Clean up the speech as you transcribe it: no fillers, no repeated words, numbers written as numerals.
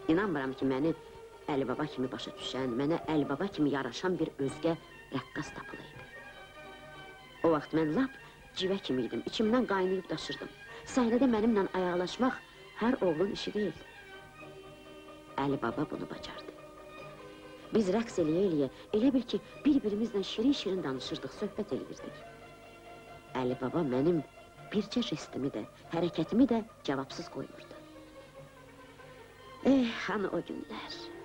İnanmıram ki, məni Əli Baba kimi başa düşən, mənə Əli Baba kimi yaraşan bir özgə rəqqas tapılıydı. O vaxt mən lap civə kimi idim, içimdən qaynayıb daşırdım. Səhnədə mənimlə ayaqlaşmaq hər oğlun işi deyil. Əli Baba bunu bacardı. Biz rəqs eləyə-eləyə, elə bil ki, bir-birimizlə şirin-şirin danışırdıq, söhbət eləyirdik. Əli Baba mənim bircə jestimi də, hərəkətimi də cavabsız qoymurdu. Hanı o günlər?